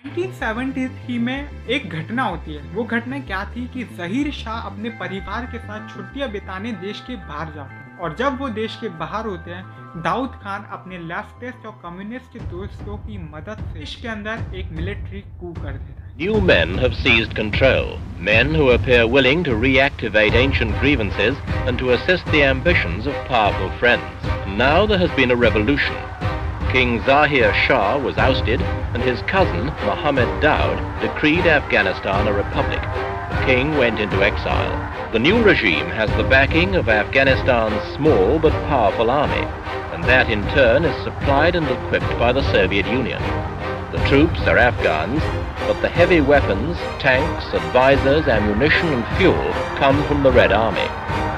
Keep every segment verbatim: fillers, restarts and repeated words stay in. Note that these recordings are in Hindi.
उन्नीस सौ तिहत्तर में एक घटना होती है। वो घटना क्या थी कि ज़हीर शाह अपने परिवार के साथ छुट्टियां बिताने देश के बाहर जाते हैं, और जब वो देश के बाहर होते हैं, दाऊद खान अपने लेफ्टिस्ट और कम्युनिस्ट दोस्तों की मदद से देश के अंदर एक मिलिट्री कू कर देता है। New men have seized control, men who appear willing to reactivate ancient grievances and to assist the ambitions of powerful friends. Now there has been a revolution. King Zahir Shah was ousted and his cousin, Mohammed Daud, decreed Afghanistan a republic. The king went into exile. The new regime has the backing of Afghanistan's small but powerful army, and that in turn is supplied and equipped by the Soviet Union. The troops are Afghans, but the heavy weapons, tanks, advisors, ammunition and fuel come from the Red Army.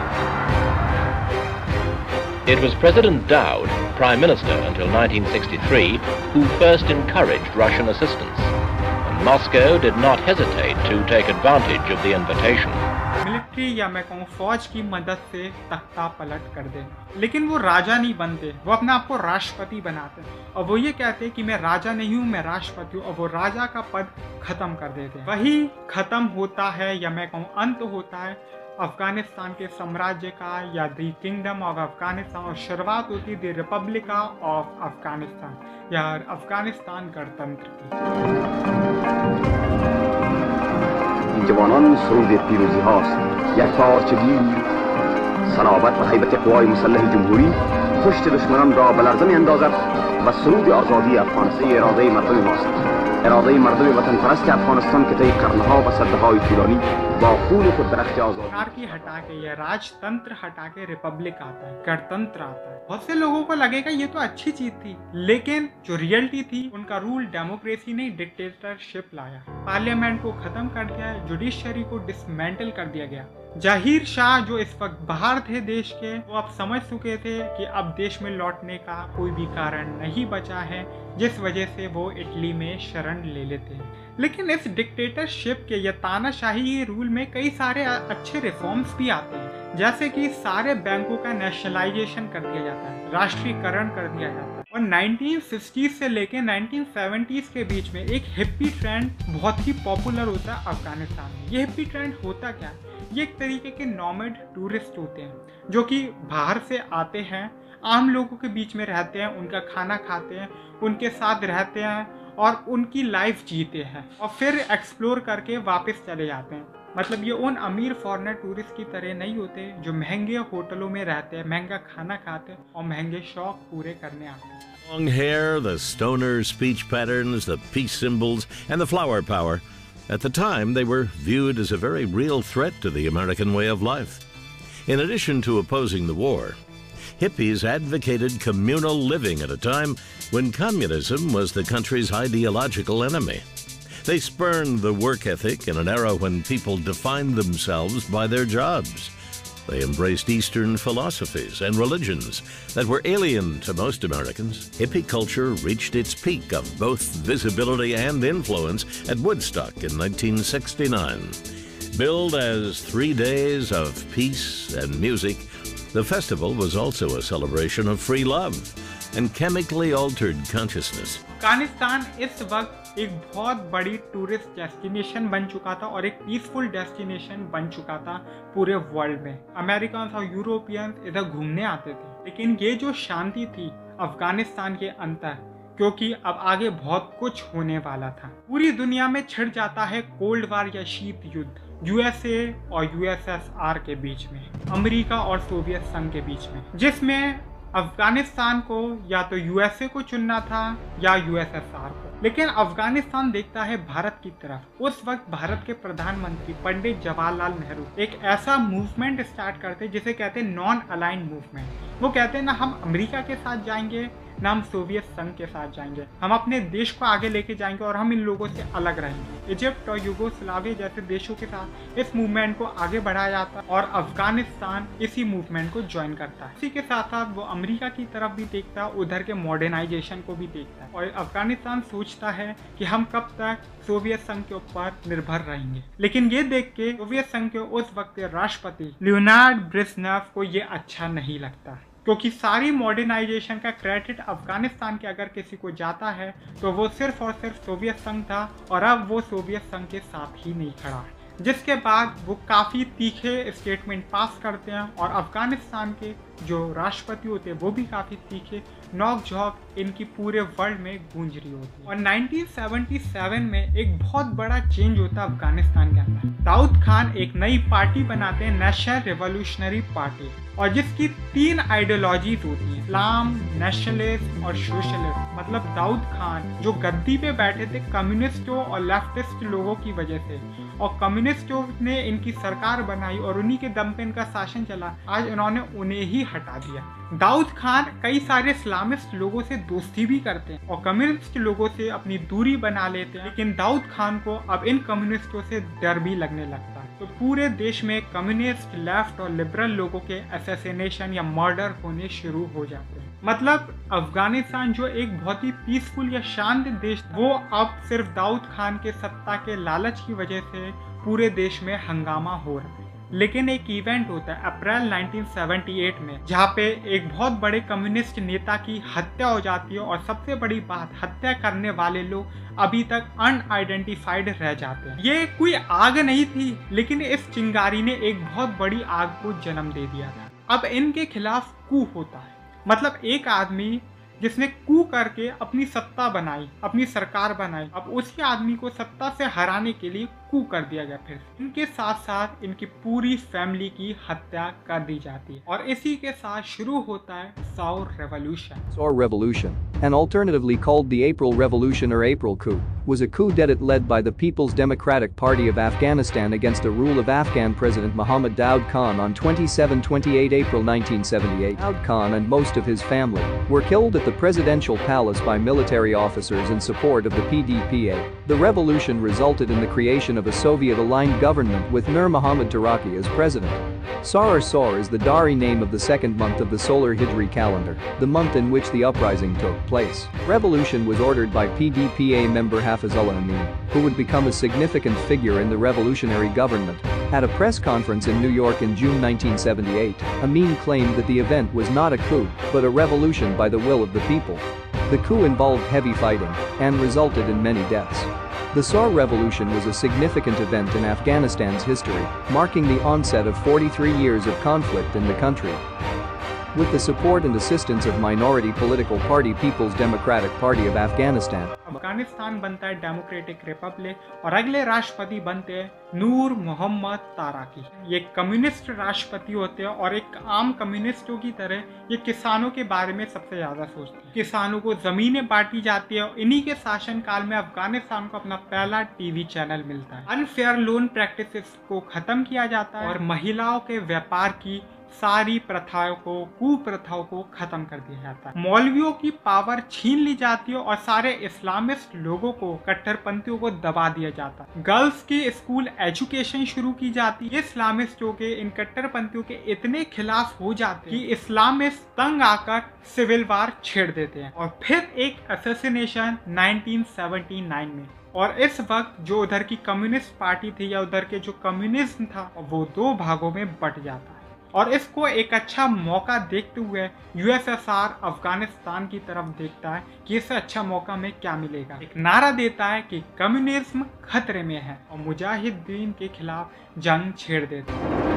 It was President Daud, Prime Minister until nineteen sixty-three, who first encouraged Russian assistance, and Moscow did not hesitate to take advantage of the invitation. Military या मैं कहूँ फौज की मदद से तख्ता पलट कर दे, लेकिन वो राजा नहीं बनते, वो अपने आप को राष्ट्रपति बनाते हैं, और वो ये कहते हैं कि मैं राजा नहीं हूँ, मैं राष्ट्रपति हूँ, और वो राजा का पद खत्म कर देते हैं। वही खत्म होता है या मैं कहूँ अंत होता है अफगानिस्तान के साम्राज्य का, या द किंगडम ऑफ अफगानिस्तान, और शुरुआत होती है द रिपब्लिक ऑफ अफगानिस्तान या अफगानिस्तान गणतंत्र की। جوانان سرود پیروزی هاست، یک پارچگی صلابت و هیبت قوای مسلح جمهوری پشت دشمنان را به لرزه می‌اندازد و سرود آزادی افغانستان اراده مردم ماست، اراده مردم وطن پرست افغانستان که طی قرنها و سدهای طولانی با خون خود درخت آزادی की हटा के या राजतंत्र हटा के रिपब्लिक आता है, गणतंत्र आता है। बहुत से लोगों को लगेगा ये तो अच्छी चीज थी, लेकिन जो रियलिटी थी उनका रूल डेमोक्रेसी ने डिक्टेटरशिप लाया, पार्लियामेंट को खत्म कर दिया, जुडिशरी को डिसमेंटल कर दिया गया। जहीर शाह जो इस वक्त बाहर थे देश के, वो अब समझ चुके थे कि अब देश में लौटने का कोई भी कारण नहीं बचा है, जिस वजह से वो इटली में शरण ले लेते हैं। लेकिन इस डिक्टेटरशिप के या तानाशाही रूल में कई सारे अच्छे रिफॉर्म्स भी आते हैं, जैसे कि सारे बैंकों का नेशनलाइजेशन कर दिया जाता है, राष्ट्रीयकरण कर दिया जाता है, और नाइनटीन सिक्सटीज़ से लेके नाइनटीन सेवेंटीज़ के बीच में एक हिप्पी ट्रेंड बहुत ही पॉपुलर होता है अफगानिस्तान में। ये हिप्पी ट्रेंड होता क्या है? ये एक तरीके के नॉमेड टूरिस्ट होते हैं जो कि बाहर से आते हैं, आम लोगों के बीच में रहते हैं, उनका खाना खाते हैं, उनके साथ रहते हैं और उनकी लाइफ जीते हैं, और फिर एक्सप्लोर करके वापस चले जाते हैं। मतलब ये उन अमीर फॉरेनर टूरिस्ट की तरह नहीं होते जो महंगे होटलों में रहते हैं, महंगा खाना खाते हैं और महंगे शौक पूरे करने आते हैं। Long hair, the stoner speech patterns, the peace symbols, and the flower power. At the time, they were viewed as a very real threat to the American way of life. In addition to opposing the war, hippies advocated communal living at a time when communism was the country's ideological enemy. They spurned the work ethic in an era when people defined themselves by their jobs. They embraced Eastern philosophies and religions that were alien to most Americans. Hippie culture reached its peak of both visibility and influence at Woodstock in nineteen sixty-nine. Billed as three days of peace and music, the festival was also a celebration of free love and chemically altered consciousness. Afghanistan इस वक्त एक बहुत बड़ी टूरिस्ट डेस्टिनेशन बन चुका था और एक पीसफुल डेस्टिनेशन बन चुका था पूरे वर्ल्ड में। अमेरिकन और यूरोपियंस इधर घूमने आते थे, लेकिन ये जो शांति थी अफगानिस्तान के अंदर, क्योंकि अब आगे बहुत कुछ होने वाला था। पूरी दुनिया में छिड़ जाता है कोल्ड वार या शीत युद्ध, यूएसए और यूएसएसआर के बीच में, अमेरिका और सोवियत संघ के बीच में, जिसमें अफगानिस्तान को या तो यूएसए को चुनना था या यूएसएसआर को। लेकिन अफगानिस्तान देखता है भारत की तरफ। उस वक्त भारत के प्रधानमंत्री पंडित जवाहरलाल नेहरू एक ऐसा मूवमेंट स्टार्ट करते जिसे कहते हैं नॉन अलाइंड मूवमेंट। वो कहते हैं ना हम अमेरिका के साथ जाएंगे, ना हम सोवियत संघ के साथ जाएंगे, हम अपने देश को आगे लेके जाएंगे और हम इन लोगों से अलग रहेंगे। इजिप्ट और यूगोस्लाविया जैसे देशों के साथ इस मूवमेंट को आगे बढ़ाया जाता है और अफगानिस्तान इसी मूवमेंट को ज्वाइन करता है। इसी के साथ साथ वो अमेरिका की तरफ भी देखता है, उधर के मॉडर्नाइजेशन को भी देखता है, और अफगानिस्तान सोचता है कि हम कब तक सोवियत संघ के ऊपर निर्भर रहेंगे। लेकिन ये देख के सोवियत संघ के उस वक्त के राष्ट्रपति लियोनार्ड ब्रेजनेव को ये अच्छा नहीं लगता, क्योंकि सारी मॉडर्नाइजेशन का क्रेडिट अफगानिस्तान के अगर किसी को जाता है तो वो सिर्फ और सिर्फ सोवियत संघ था, और अब वो सोवियत संघ के साथ ही नहीं खड़ा है। जिसके बाद वो काफ़ी तीखे स्टेटमेंट पास करते हैं और अफगानिस्तान के जो राष्ट्रपति होते हैं वो भी काफ़ी तीखे, नोक झोंक इनकी पूरे वर्ल्ड में गूंज रही होती है। और नाइनटीन सेवेंटी सेवन में एक बहुत बड़ा चेंज होता है अफगानिस्तान के अंदर। दाऊद खान एक नई पार्टी बनाते हैं, नेशनल रिवोल्यूशनरी पार्टी, और जिसकी तीन आइडियोलॉजीज होती हैं, इस्लाम, नेशनलिस्ट और सोशलिस्ट। मतलब दाऊद खान जो गद्दी पे बैठे थे कम्युनिस्टों और लेफ्टिस्ट लोगों की वजह से, और कम्युनिस्टों ने इनकी सरकार बनाई और उन्हीं के दम पे इनका शासन चला, आज इन्होंने उन्हें ही हटा दिया। दाऊद खान कई सारे इस्लामिस्ट लोगों से दोस्ती भी करते हैं और कम्युनिस्ट लोगों से अपनी दूरी बना लेते हैं, लेकिन दाऊद खान को अब इन कम्युनिस्टों से डर भी लगने लगता है। तो पूरे देश में कम्युनिस्ट, लेफ्ट और लिबरल लोगों के असैसिनेशन या मर्डर होने शुरू हो जाते हैं। मतलब अफगानिस्तान जो एक बहुत ही पीसफुल या शांत देश था, वो अब सिर्फ दाऊद खान के सत्ता के लालच की वजह से पूरे देश में हंगामा हो रहा है। लेकिन एक इवेंट होता है अप्रैल नाइनटीन सेवेंटी एट में, जहाँ पे एक बहुत बड़े कम्युनिस्ट नेता की हत्या हो जाती है, और सबसे बड़ी बात, हत्या करने वाले लोग अभी तक अनआइडेंटिफाइड रह जाते हैं। ये कोई आग नहीं थी, लेकिन इस चिंगारी ने एक बहुत बड़ी आग को जन्म दे दिया था। अब इनके खिलाफ कू होता है, मतलब एक आदमी जिसने कू करके अपनी सत्ता बनाई, अपनी सरकार बनाई, अब उसी आदमी को सत्ता से हराने के लिए कू कर दिया गया। फिर इनके साथ साथ इनकी पूरी फैमिली की हत्या कर दी जाती है, और इसी के साथ शुरू होता है Saur revolution. Saur Revolution, and alternatively called the April Revolution or April Coup, was a coup d'etat led by the People's Democratic Party of Afghanistan against the rule of Afghan President Mohammad Daoud Khan on twenty-seven to twenty-eight April nineteen seventy-eight. Daoud Khan and most of his family were killed at the presidential palace by military officers in support of the P D P A. The revolution resulted in the creation of a Soviet-aligned government with Nur Muhammad Taraki as president. Saur or Saur is the Dari name of the second month of the solar Hijri calendar, the month in which the uprising took place. Revolution was ordered by P D P A member Hafizullah Amin, who would become a significant figure in the revolutionary government. At a press conference in New York in June nineteen seventy-eight, Amin claimed that the event was not a coup, but a revolution by the will of the people. The coup involved heavy fighting and resulted in many deaths. The Saur Revolution was a significant event in Afghanistan's history, marking the onset of forty-three years of conflict in the country. With the support and assistance of minority political party People's Democratic Party of Afghanistan, Afghanistan बनता है डेमोक्रेटिक रिपब्लिक, और अगले राष्ट्रपति बनते हैं नूर मोहम्मद ताराकी। ये कम्युनिस्ट राष्ट्रपति होते हैं, और एक आम कम्युनिस्टों की तरह ये किसानों के बारे में सबसे ज्यादा सोचते हैं। किसानों को जमीनें बांटी जाती है, और इन्हीं के शासनकाल में अफगानिस्तान को अपना पहला टीवी चैनल मिलता है। अनफेयर लोन प्रैक्टिसेस को खत्म किया जाता है, और महिलाओं के व्यापार की सारी प्रथाओं को, कुप्रथाओं को खत्म कर दिया जाता है। मौलवियों की पावर छीन ली जाती है, और सारे इस्लामिस्ट लोगों को, कट्टरपंथियों को दबा दिया जाता है। गर्ल्स की स्कूल एजुकेशन शुरू की जाती है। इस्लामिस्टों के, इन कट्टरपंथियों के इतने खिलाफ हो जाते हैं कि इस्लामिस्ट तंग आकर सिविल वार छेड़ देते हैं, और फिर एक असैसिनेशन नाइनटीन सेवेंटी नाइन में। और इस वक्त जो उधर की कम्युनिस्ट पार्टी थी या उधर के जो कम्युनिज्म था, वो दो भागों में बट जाता है। और इसको एक अच्छा मौका देखते हुए यूएसएसआर अफगानिस्तान की तरफ देखता है कि इससे अच्छा मौका में क्या मिलेगा। एक नारा देता है कि कम्युनिज्म खतरे में है, और मुजाहिदीन के खिलाफ जंग छेड़ देता है।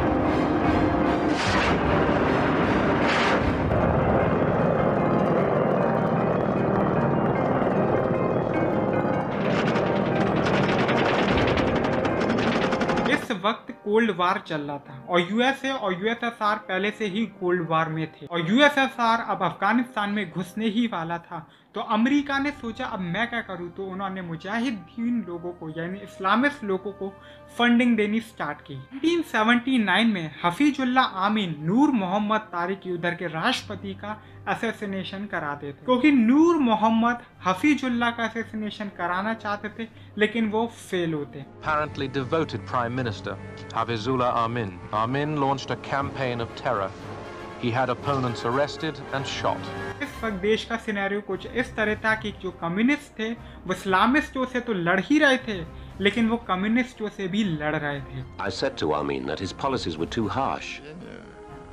वक्त कोल्ड वार चल रहा था, और यूएसए और यूएसएसआर पहले से ही कोल्ड वार में थे, और यूएसएसआर अब अफगानिस्तान में घुसने ही वाला था। तो अमेरिका ने सोचा अब मैं क्या करूं, तो उन्होंने मुजाहिदीन लोगों को, यानी इस्लामिस्ट लोगों को फंडिंग देनी स्टार्ट की। नाइनटीन सेवेंटी नाइन में हफीजुल्लाह आमीन नूर मोहम्मद तारिकी उधर के राष्ट्रपति का असैसिनेशन करा देते, क्योंकि नूर मोहम्मद हफीजुल्लाह का असैसिनेशन कराना चाहते थे, लेकिन वो फेल होते। Apparently devoted Prime Minister Hafizullah Amin. Amin launched a campaign of terror. He had opponents arrested and shot. इस वक्त देश का सिनेरियो कुछ इस तरह था कि जो कम्युनिस्ट थे वो इस्लामिस्टों से तो लड़ ही रहे थे, लेकिन वो कम्युनिस्टों से भी लड़ रहे थे। I said to Amin that his policies were too harsh.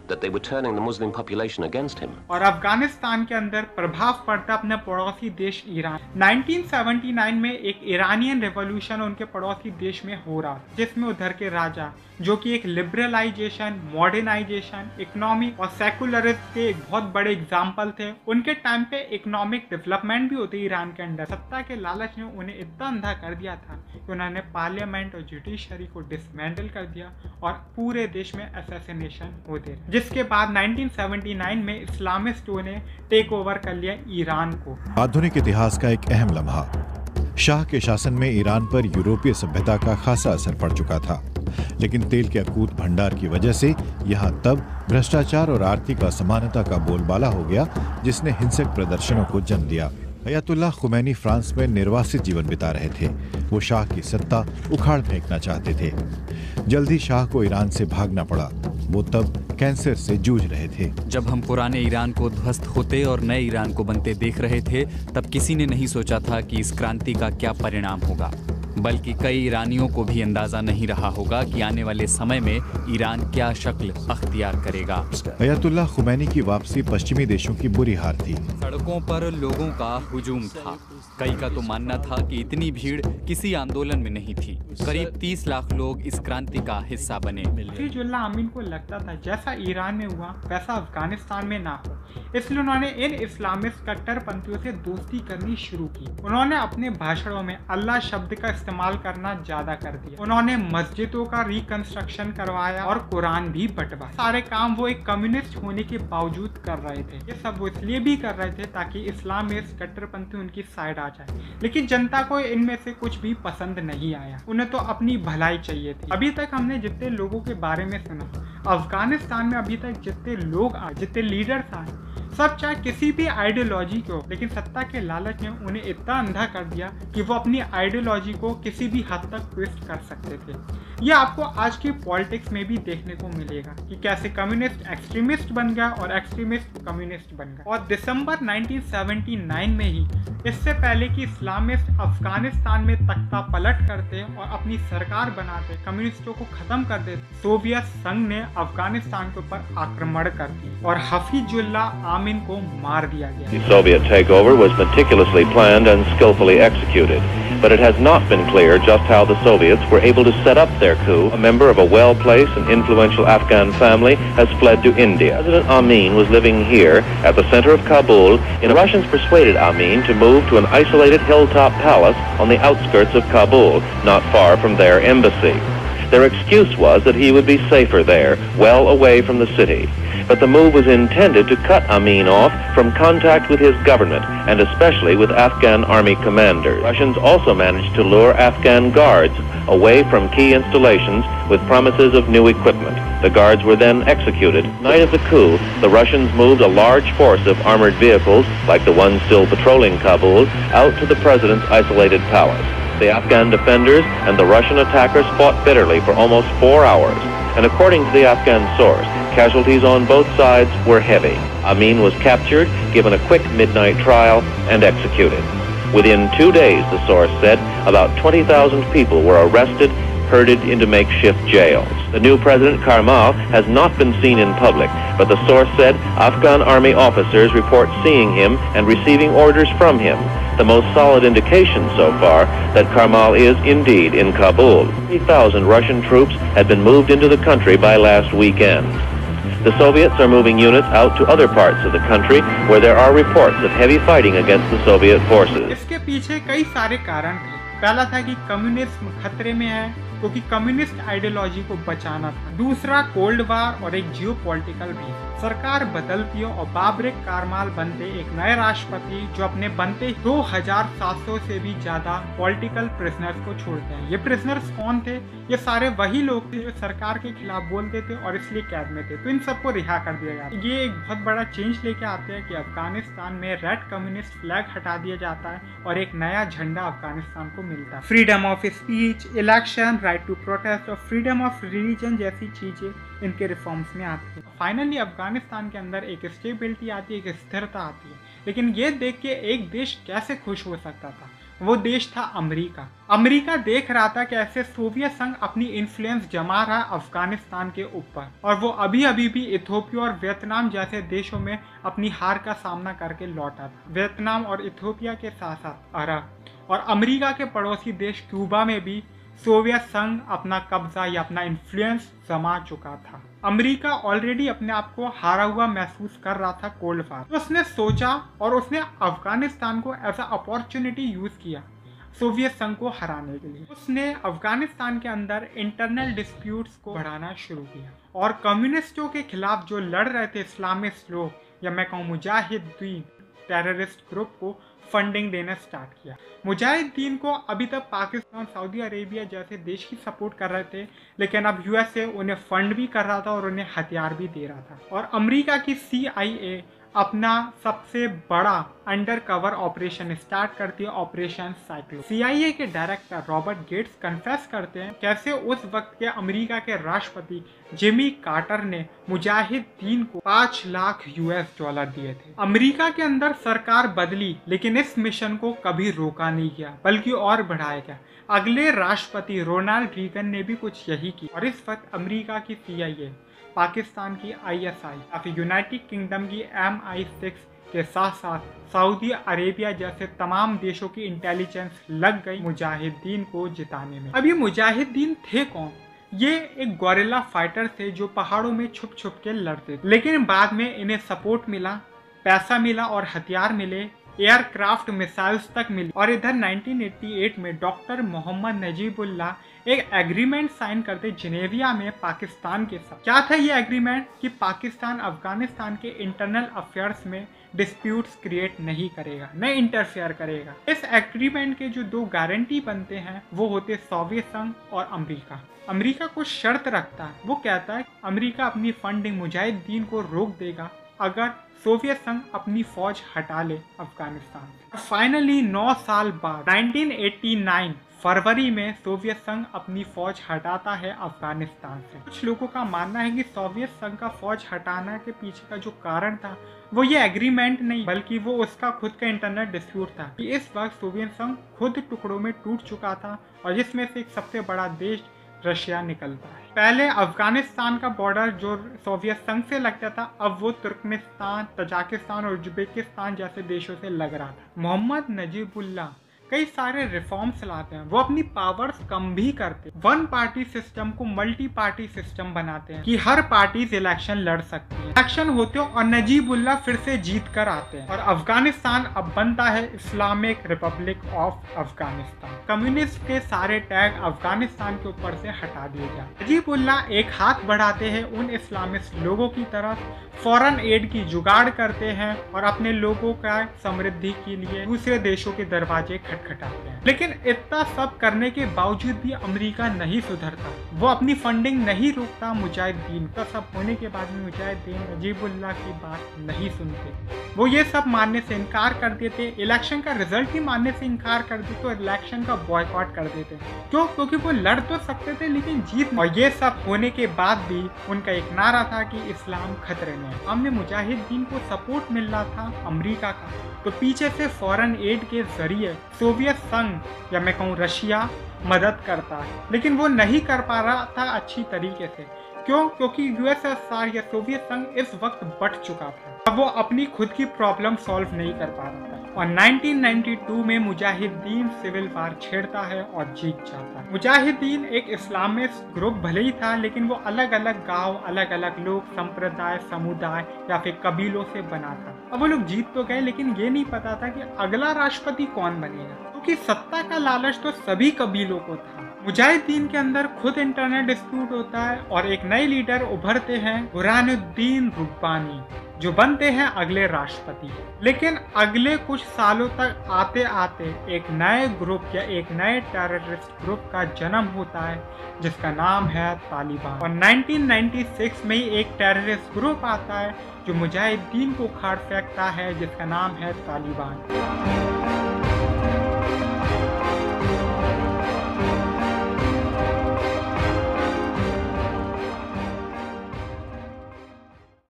that they were turning the Muslim population against him. और अफगानिस्तान के अंदर प्रभाव पड़ता अपने पड़ोसी देश ईरान। नाइनटीन सेवेंटी नाइन में एक ईरानियन रेवोल्यूशन उनके पड़ोसी देश में हो रहा, जिसमें उधर के राजा, जो कि एक लिबरलाइजेशन, मॉडर्नाइजेशन, इकोनॉमिक और सेकुलरिज्म के एक बहुत बड़े एग्जाम्पल थे। उनके टाइम पे इकोनॉमिक डेवलपमेंट भी होती ईरान के अंदर। सत्ता के लालच ने उन्हें इतना अंधा कर दिया था कि उन्होंने पार्लियामेंट और जुडिशरी को डिसमेंटल कर दिया और पूरे देश में असैसिनेशन होते रहे, जिसके बाद नाइनटीन सेवेंटी नाइन में इस्लामिस्टों ने टेक ओवर कर लिया ईरान को। आधुनिक इतिहास का एक अहम लम्हा। शाह के शासन में ईरान पर यूरोपीय सभ्यता का खासा असर पड़ चुका था, लेकिन तेल के अकूत भंडार की वजह से यहाँ तब भ्रष्टाचार और आर्थिक असमानता का बोलबाला हो गया, जिसने हिंसक प्रदर्शनों को जन्म दिया। अयतुल्लाह खुमैनी फ्रांस में निर्वासित जीवन बिता रहे थे। वो शाह की सत्ता उखाड़ फेंकना चाहते थे। जल्दी शाह को ईरान से भागना पड़ा। वो तब कैंसर से जूझ रहे थे। जब हम पुराने ईरान को ध्वस्त होते और नए ईरान को बनते देख रहे थे, तब किसी ने नहीं सोचा था कि इस क्रांति का क्या परिणाम होगा। बल्कि कई ईरानियों को भी अंदाजा नहीं रहा होगा कि आने वाले समय में ईरान क्या शक्ल अख्तियार करेगा। अयतुल्लाह खुमैनी की वापसी पश्चिमी देशों की बुरी हार थी। सड़कों पर लोगों का हुजूम था। कई का तो मानना था कि इतनी भीड़ किसी आंदोलन में नहीं थी। करीब तीस लाख लोग इस क्रांति का हिस्सा बने। हफीजुल्लाह अमीन को लगता था जैसा ईरान में हुआ वैसा अफगानिस्तान में ना हो, इसलिए उन्होंने इन इस्लामिस्ट कट्टरपंथियों से दोस्ती करनी शुरू की। उन्होंने अपने भाषणों में अल्लाह शब्द का इस्तेमाल करना ज्यादा कर दिया। उन्होंने मस्जिदों का रिकंस्ट्रक्शन करवाया और कुरान भी बंटवाया। सारे काम वो एक कम्युनिस्ट होने के बावजूद कर रहे थे। ये सब वो इसलिए भी कर रहे थे ताकि इस्लामिस्ट कट्टरपंथी उनकी साइड आ जाए, लेकिन जनता को इनमें से कुछ भी पसंद नहीं आया। उन्हें तो अपनी भलाई चाहिए थी। अभी तक हमने जितने लोगों के बारे में सुना, अफगानिस्तान में अभी तक जितने लोग आए, जितने लीडर्स आए, सब चाहे किसी भी आइडियोलॉजी को, लेकिन सत्ता के लालच ने उन्हें इतना अंधा कर दिया कि वो अपनी आइडियोलॉजी को किसी भी हद तक ट्विस्ट कर सकते थे। ये आपको आज की पॉलिटिक्स में भी देखने को मिलेगा कि कैसे कम्युनिस्ट एक्सट्रीमिस्ट बन गया और एक्सट्रीमिस्ट कम्युनिस्ट बन गया। और दिसंबर नाइनटीन सेवेंटी नाइन में ही, इससे पहले कि इस्लामिस्ट अफगानिस्तान में तख्ता पलट करते और अपनी सरकार बनाते, कम्युनिस्टों को खत्म कर देते, सोवियत संघ ने अफगानिस्तान के ऊपर आक्रमण कर दिया और हफीजुल्लाह आमीन को मार दिया गया। The Soviet takeover was meticulously planned and skillfully executed, but it has not been clear just how the Soviets were able to set up their coup. A member of a well-placed and influential Afghan family has fled to India. President Amin was living here at the center of Kabul. And the Russians persuaded Amin to move to an isolated hilltop palace on the outskirts of Kabul, not far from their embassy. Their excuse was that he would be safer there, well away from the city. But the move was intended to cut Amin off from contact with his government, and especially with Afghan army commanders. Russians also managed to lure Afghan guards away from key installations with promises of new equipment. The guards were then executed. The night of the coup, the Russians moved a large force of armored vehicles, like the one still patrolling Kabul, out to the president's isolated palace. The Afghan defenders and the Russian attackers fought bitterly for almost four hours. And according to the Afghan source, casualties on both sides were heavy. Amin was captured, given a quick midnight trial, and executed. Within two days, the source said, about twenty thousand people were arrested, herded into makeshift jails. The new president, Karmal, has not been seen in public, but the source said Afghan army officers report seeing him and receiving orders from him. The most solid indication so far that Karmal is indeed in Kabul. three thousand Russian troops had been moved into the country by last weekend. The Soviets are moving units out to other parts of the country where there are reports of heavy fighting against the Soviet forces. इसके पीछे कई सारे कारण थे। पहला था कि कम्युनिज्म खतरे में है, क्योंकि कम्युनिस्ट आइडियोलॉजी को बचाना था। दूसरा कोल्ड वार और एक जियो पॉलिटिकल भी। सरकार बदलती है और बाबरिक कारमाल बनते एक नए राष्ट्रपति, जो अपने बनते दो हज़ार सात सौ से भी ज्यादा पॉलिटिकल प्रिजनर्स को छोड़ते हैं। ये प्रिजनर्स कौन थे? ये सारे वही लोग थे जो सरकार के खिलाफ बोलते थे और इसलिए कैद में थे, तो इन सबको रिहा कर दिया जाता है। ये एक बहुत बड़ा चेंज लेके आते हैं कि अफगानिस्तान में रेड कम्युनिस्ट फ्लैग हटा दिया जाता है और एक नया झंडा अफगानिस्तान को मिलता है। Freedom of speech, election, right to protest और फ्रीडम ऑफ रिलीजन जैसी चीजें इनके रिफॉर्म्स में आती है। फाइनली अफगानिस्तान के अंदर एक स्टेबिलिटी आती है, एक स्थिरता आती है। लेकिन ये देख के एक देश कैसे खुश हो सकता था? वो देश था अमेरिका। अमेरिका देख रहा था कि ऐसे सोवियत संघ अपनी इन्फ्लुएंस जमा रहा अफगानिस्तान के ऊपर, और वो अभी अभी भी इथियोपिया और वियतनाम जैसे देशों में अपनी हार का सामना करके लौटा था। वियतनाम और इथियोपिया के साथ साथ अरब और अमेरिका के पड़ोसी देश क्यूबा में भी सोवियत संघ अपना कब्जा या अपना इन्फ्लुएंस जमा चुका था। अमेरिका ऑलरेडी अपने आप को हारा हुआ महसूस कर रहा था कोल्ड वार। तो उसने सोचा और उसने अफगानिस्तान को एज अ अपॉर्चुनिटी यूज किया सोवियत संघ को हराने के लिए। उसने अफगानिस्तान के अंदर इंटरनल डिस्प्यूट्स को बढ़ाना शुरू किया और कम्युनिस्टों के खिलाफ जो लड़ रहे थे इस्लामिस्ट लोग या मैं कहूँ मुजाहिदीन टेररिस्ट ग्रुप को फंडिंग देना स्टार्ट किया। मुजाहिदीन को अभी तक पाकिस्तान, सऊदी अरेबिया जैसे देश की सपोर्ट कर रहे थे, लेकिन अब यूएसए उन्हें फंड भी कर रहा था और उन्हें हथियार भी दे रहा था। और अमेरिका की सी आई ए अपना सबसे बड़ा अंडर कवर ऑपरेशन स्टार्ट करती है, ऑपरेशन साइक्लोन। सी आई ए के डायरेक्टर रॉबर्ट गेट्स कन्फेस करते हैं कैसे उस वक्त के अमेरिका के राष्ट्रपति जिमी कार्टर ने मुजाहिदीन को पाँच लाख यूएस डॉलर दिए थे। अमेरिका के अंदर सरकार बदली, लेकिन इस मिशन को कभी रोका नहीं गया, बल्कि और बढ़ाया गया। अगले राष्ट्रपति रोनाल्ड रीगन ने भी कुछ यही किया। और इस वक्त अमेरिका की सी आई ए, पाकिस्तान की आई एस आई या फिर यूनाइटेड किंगडम की एम आई सिक्स के साथ साथ सऊदी अरेबिया जैसे तमाम देशों की इंटेलिजेंस लग गई मुजाहिदीन को जिताने में। अब ये मुजाहिदीन थे कौन? ये एक गोरिल्ला फाइटर थे जो पहाड़ों में छुप छुप के लड़ते थे, लेकिन बाद में इन्हें सपोर्ट मिला, पैसा मिला और हथियार मिले, एयरक्राफ्ट मिसाइल्स तक मिली। और इधर नाइनटीन एटी एट में डॉक्टर मोहम्मद नजीबुल्लाह एक एग्रीमेंट साइन करते जिनेविया में पाकिस्तान के साथ। क्या था ये एग्रीमेंट? कि पाकिस्तान अफगानिस्तान के इंटरनल अफेयर्स में डिस्प्यूट्स क्रिएट नहीं करेगा, न इंटरफेयर करेगा। इस एग्रीमेंट के जो दो गारंटी बनते हैं वो होते सोवियत संघ और अमेरिका। अमेरिका कुछ शर्त रखता है, वो कहता है अमेरिका अपनी फंडिंग मुजाहिदीन को रोक देगा अगर सोवियत संघ अपनी फौज हटा ले अफगानिस्तान से। फाइनली नौ साल बाद नाइनटीन एटी नाइन फरवरी में सोवियत संघ अपनी फौज हटाता है अफगानिस्तान से। कुछ लोगों का मानना है कि सोवियत संघ का फौज हटाने के पीछे का जो कारण था वो ये एग्रीमेंट नहीं, बल्कि वो उसका खुद का इंटरनल डिस्प्यूट था कि इस वक्त सोवियत संघ खुद टुकड़ों में टूट चुका था और जिसमें से एक सबसे बड़ा देश रशिया निकलता है। पहले अफगानिस्तान का बॉर्डर जो सोवियत संघ से लगता था, अब वो तुर्कमेनिस्तान, तजाकिस्तान और उज्बेकिस्तान जैसे देशों से लग रहा था। मोहम्मद नजीबुल्लाह कई सारे रिफॉर्म्स लाते हैं, वो अपनी पावर्स कम भी करते हैं। वन पार्टी सिस्टम को मल्टी पार्टी सिस्टम बनाते हैं कि हर पार्टी इलेक्शन लड़ सकती है। इलेक्शन होते हो और नजीबुल्लाह फिर से जीत कर आते हैं और अफगानिस्तान अब बनता है Islamic republic of Afghanistan. Communist के सारे टैग अफगानिस्तान के ऊपर से हटा दिए जाते। नजीबुल्लाह एक हाथ बढ़ाते हैं उन इस्लामिस्ट लोगों की तरफ, फॉरेन एड की जुगाड़ करते हैं और अपने लोगों का समृद्धि के लिए दूसरे देशों के दरवाजे खटखटाते हैं। लेकिन इतना सब करने के बावजूद भी अमेरिका नहीं सुधरता, वो अपनी फंडिंग नहीं रोकता मुजाहिदीन का। सब होने के बाद में मुजाहिदीन नजीबुल्लाह की बात नहीं सुनते, वो ये सब मानने से इनकार कर देते, इलेक्शन का रिजल्ट ही मानने से इनकार कर देते तो इलेक्शन का बॉयकॉट कर देते। क्यों? क्योंकि वो लड़ तो सकते थे लेकिन जीत। और ये सब होने के बाद भी उनका एक नारा था कि इस्लाम खतरे में है। हमने मुजाहिदीन को सपोर्ट मिल रहा था अमेरिका का, तो पीछे से फॉरेन एड के जरिए सोवियत संघ या मैं कहूँ रशिया मदद करता है, लेकिन वो नहीं कर पा रहा था अच्छी तरीके से। क्यों? क्योंकि यूएसएसआर या सोवियत संघ इस वक्त बट चुका था, अब वो अपनी खुद की प्रॉब्लम सॉल्व नहीं कर पा रहा था। और नाइनटीन नाइंटी टू में मुजाहिदीन सिविल वार छेड़ता है और जीत जाता है। मुजाहिदीन एक इस्लामिस्ट ग्रुप भले ही था, लेकिन वो अलग अलग गांव, अलग अलग लोग, संप्रदाय, समुदाय या फिर कबीलों से बना था। अब वो लोग जीत तो गए, लेकिन ये नहीं पता था कि अगला राष्ट्रपति कौन बनेगा, क्योंकि सत्ता का लालच तो सभी कबीलों को था। मुजाहिदीन के अंदर खुद इंटरनल डिस्प्यूट होता है और एक नए लीडर उभरते हैं, बुरहानुद्दीन रुब्बानी, जो बनते हैं अगले राष्ट्रपति। लेकिन अगले कुछ सालों तक आते आते एक नए ग्रुप या एक नए टेररिस्ट ग्रुप का जन्म होता है जिसका नाम है तालिबान। और नाइनटीन नाइंटी सिक्स में ही एक टेररिस्ट ग्रुप आता है जो मुजाहिदीन को उखाड़ फेंकता है जिसका नाम है तालिबान।